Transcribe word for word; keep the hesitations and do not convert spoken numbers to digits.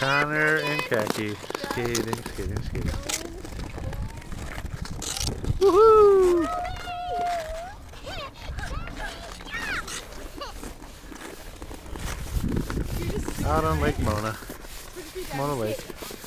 Connor and Kaki skating, skating, skating. Woohoo! Out on Lake Mona. Mona Lake.